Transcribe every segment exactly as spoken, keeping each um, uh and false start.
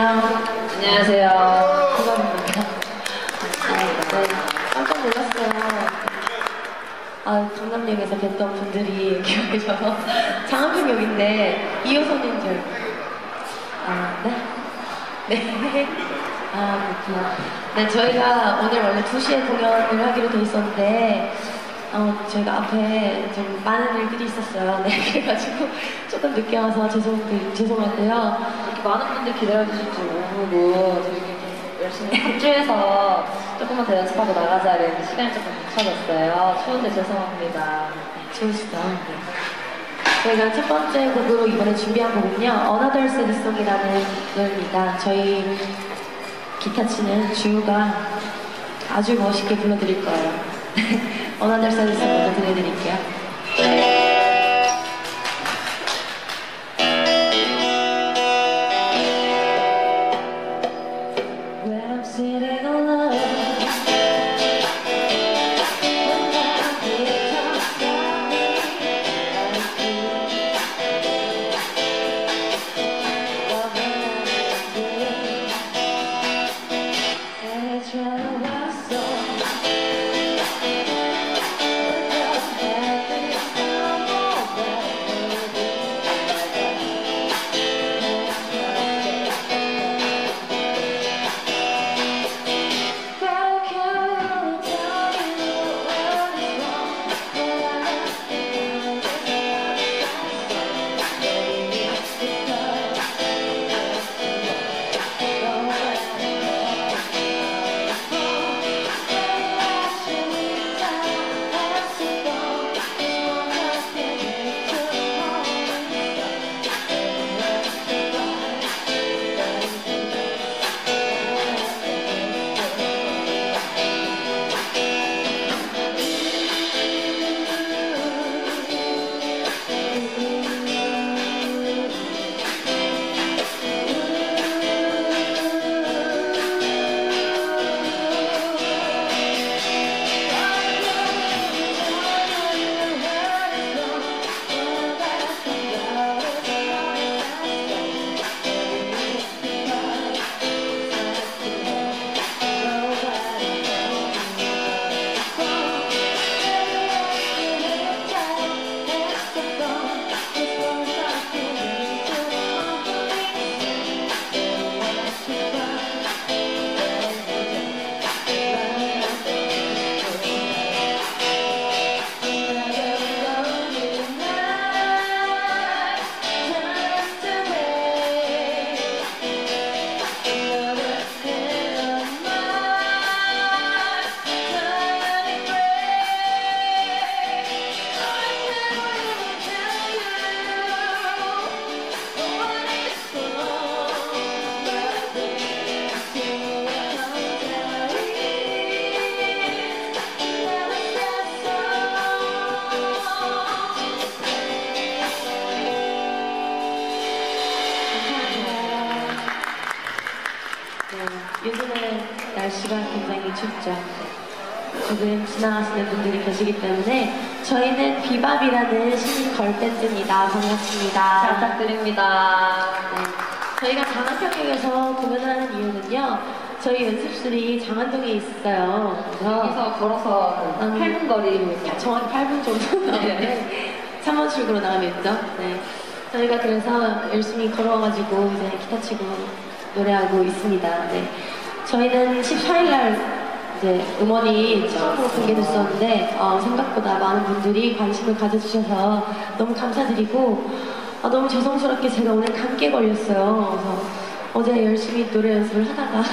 안녕. 안녕하세요. 반갑습니다. 네, 깜짝 놀랐어요. 아, 강남역에서 뵀던 분들이 기억이 저서 장안평역인데 이호선인 줄. 아, 네? 네. 아, 그렇구나. 네, 저희가 오늘 원래 두 시에 공연을 하기로 돼 있었는데 어, 저희가 앞에 좀 많은 일들이 있었어요. 네, 그래가지고 조금 늦게 와서 죄송, 죄송하고요. 이렇게 많은 분들 기다려주실 줄 모르고 저희가 열심히 합주해서 조금만 더 연습하고 나가자 이랬는데 시간이 조금 늦춰졌어요. 추운데 죄송합니다. 좋으시죠? 네. 저희가 첫 번째 곡으로 이번에 준비한 곡은요, Another Sad Song이라는 노래입니다. 저희 기타 치는 주우가 아주 멋있게 불러드릴 거예요. Another Sad Song 먼저 들려드릴게요. 요즘은 날씨가 굉장히 춥죠. 지금 지나가시는 분들이 계시기 때문에 저희는 비밥이라는 신인 걸밴드입니다. 반갑습니다. 잘 부탁드립니다. 네. 저희가 장안평역에서 공연을 하는 이유는요, 저희 연습실이 장안동에 있어요. 그래서 여기서 걸어서 음, 팔 분 거리. 정확히 팔 분 정도 나오는데 삼 번 출구로 나가면 있죠. 네. 저희가 그래서 열심히 걸어와가지고 이제 기타 치고 노래하고 있습니다. 네. 저희는 십사 일날 이제 음원이 처음으로 공개됐었는데 어, 생각보다 많은 분들이 관심을 가져주셔서 너무 감사드리고 아, 너무 죄송스럽게 제가 오늘 감기에 걸렸어요. 그래서 어제 열심히 노래 연습을 하다가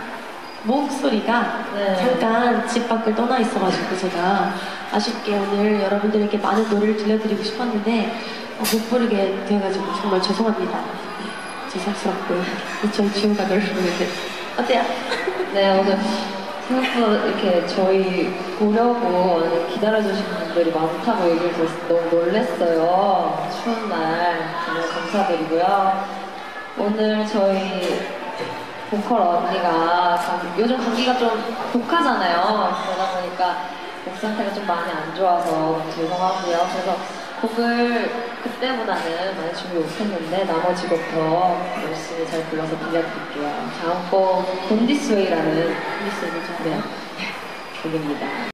목소리가 네. 잠깐 집 밖을 떠나 있어가지고 제가 아쉽게 오늘 여러분들에게 많은 노래를 들려드리고 싶었는데 어, 못 부르게 돼가지고 정말 죄송합니다. 죄송스럽고요. 저희 지우가 노래 부르는데 어때요? 네, 오늘 생각보다 이렇게 저희 보려고 기다려주시는 분들이 많다고 얘기를 들어서 너무 놀랐어요. 추운 날 정말 감사드리고요. 오늘 저희 보컬 언니가 감- 요즘 감기가 좀 독하잖아요. 그러다 보니까 목 상태가 좀 많이 안 좋아서 너무 죄송하고요. 그래서 곡을 그때보다는 많이 준비 못했는데 나머지 곡 더 열심히 잘 불러서 들려드릴게요. 다음 곡 본디스웨이라는 네, 곡입니다.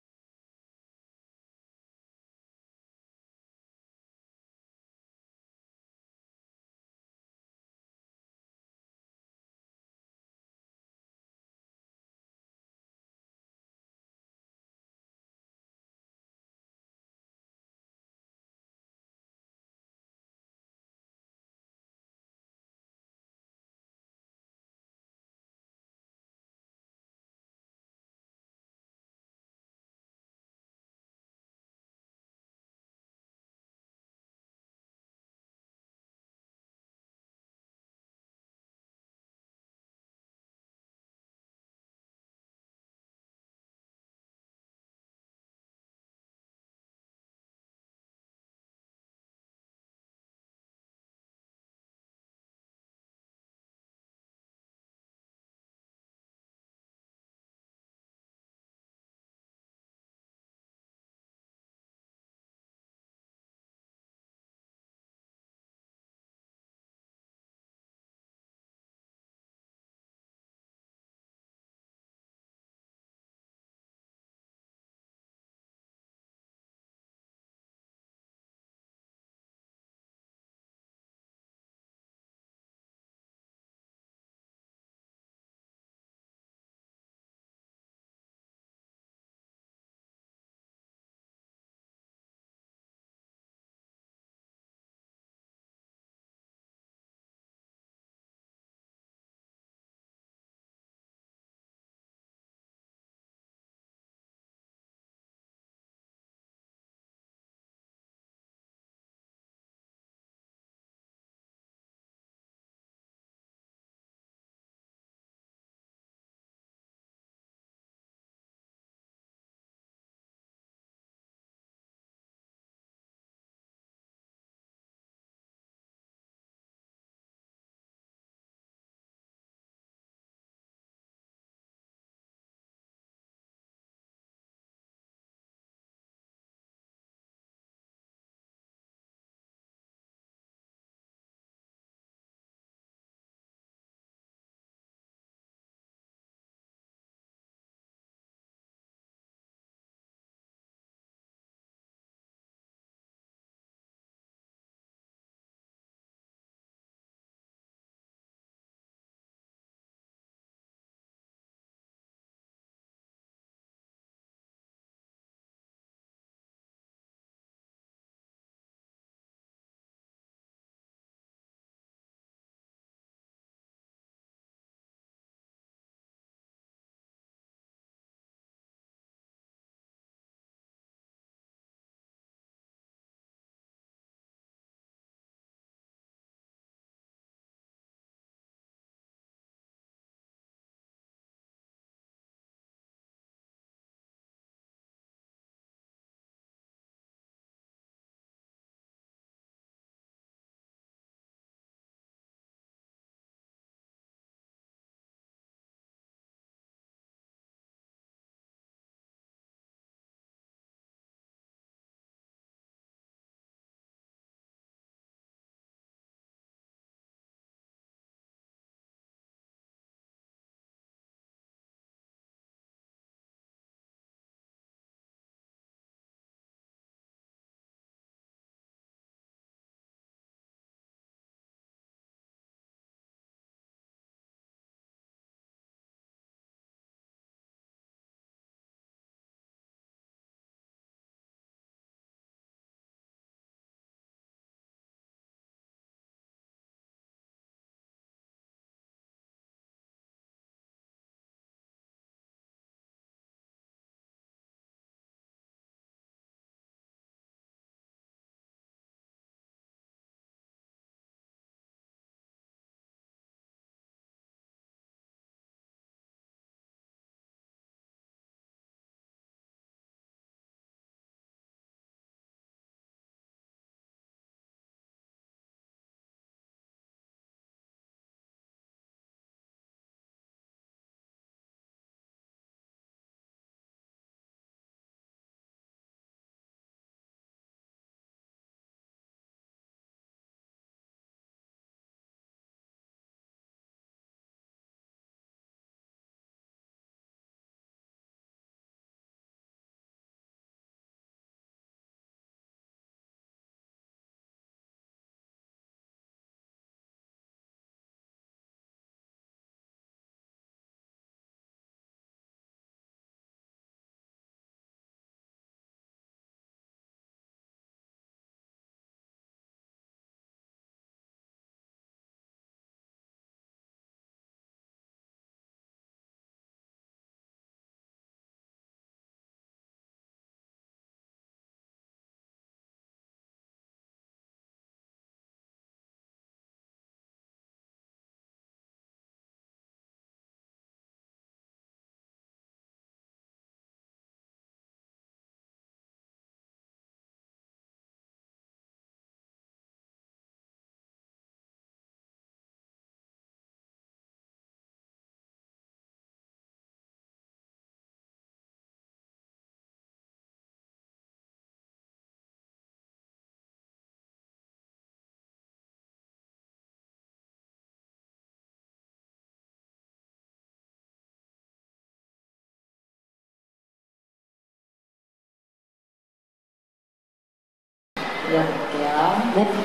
들려드릴게요. 네.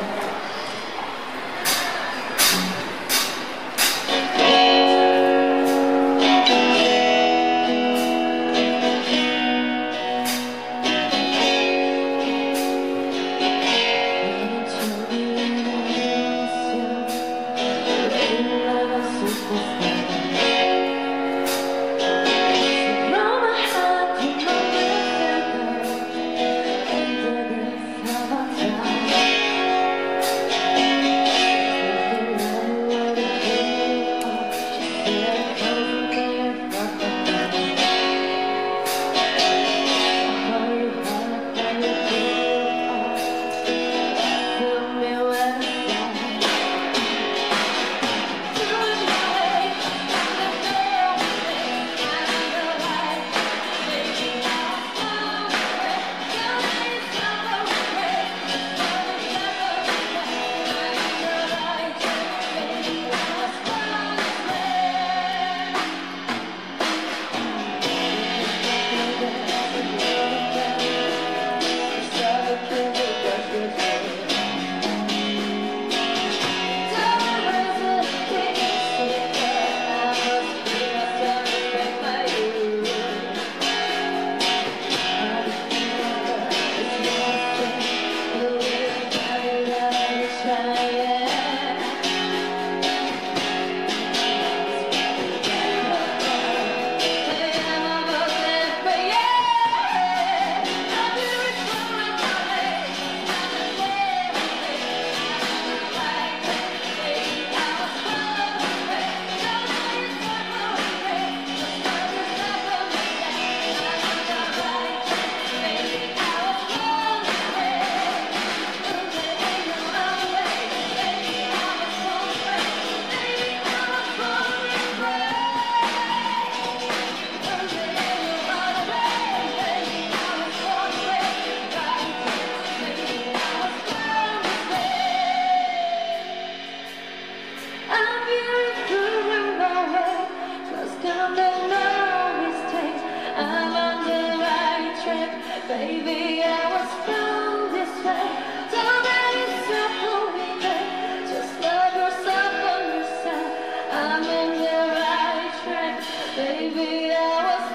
Baby, I was born this way. Don't let yourself believe it. Just love yourself and yourself. I'm in the right track. Baby, I was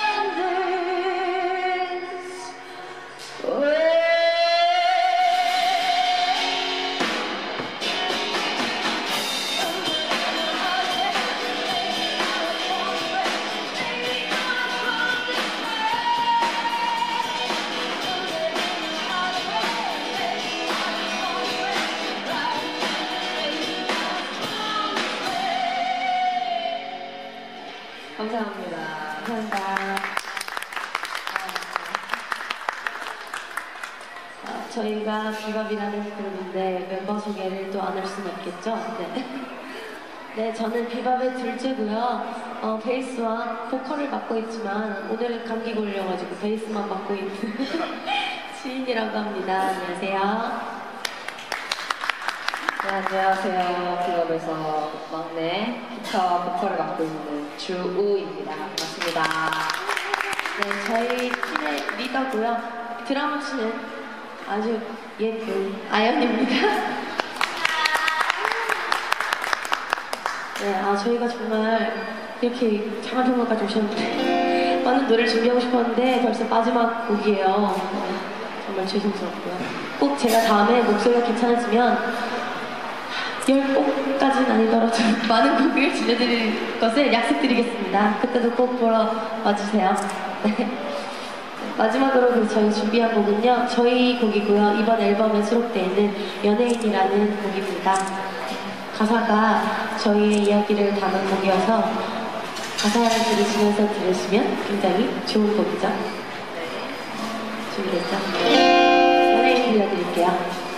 born this way. 감사합니다. 감사합니다. 아, 저희가 비밥이라는 그룹인데 멤버 소개를 또 안 할 수는 없겠죠? 네. 네, 저는 비밥의 둘째고요. 어, 베이스와 보컬을 맡고 있지만 오늘은 감기 걸려가지고 베이스만 맡고 있는 지인이라고 합니다. 안녕하세요. 네, 안녕하세요. 비밥에서 막내 기타와 보컬을 맡고 있는 주우입니다. 반갑습니다. 네, 저희 팀의 리더고요. 드럼 치는 아주 예쁜 아연입니다. 네, 아 저희가 정말 이렇게 장안평가까지 오셨는데 많은 노래를 준비하고 싶었는데 벌써 마지막 곡이에요. 어, 정말 죄송스럽고요. 꼭 제가 다음에 목소리가 괜찮아지면 열 곡까지는 아니더라도 많은 곡을 들려드릴 것을 약속드리겠습니다. 그때도 꼭 보러 와주세요. 네. 마지막으로 그 저희 준비한 곡은요, 저희 곡이고요. 이번 앨범에 수록되어 있는 연예인이라는 곡입니다. 가사가 저희의 이야기를 담은 곡이어서 가사를 들으시면서 들으시면 굉장히 좋은 곡이죠. 준비됐죠? 연예인 들려드릴게요.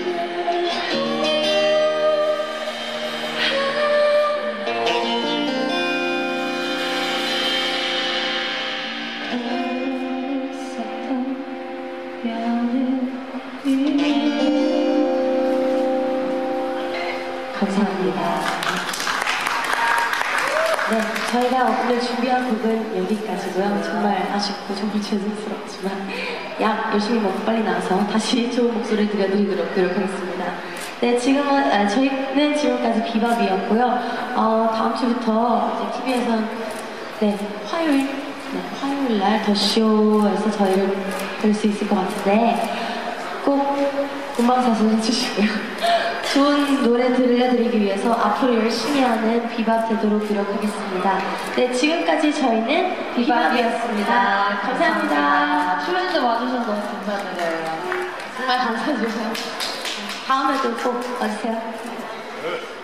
감사합니다. 네, 저희가 오늘 준비한 곡은 여기까지고요. 정말 아쉽고 정말 죄송스럽지만 약 열심히 먹고 빨리 나와서 다시 좋은 목소리 들려드리도록 노력하겠습니다. 네, 지금은 아, 저희는 지금까지 비밥이었고요. 어, 다음 주부터 이제 티비에서 네 화요일 네, 화요일 날 더 쇼에서 저희를 볼 수 있을 것 같은데 꼭 본방사수 해주시고요. 좋은 노래 들려드리기 위해서 앞으로 열심히 하는 비밥 되도록 노력하겠습니다. 네, 지금까지 저희는 비밥이었습니다. 감사합니다. 출연자 와주셔서 너무 감사드려요. 정말 감사드려요. 다음에도 꼭 와주세요.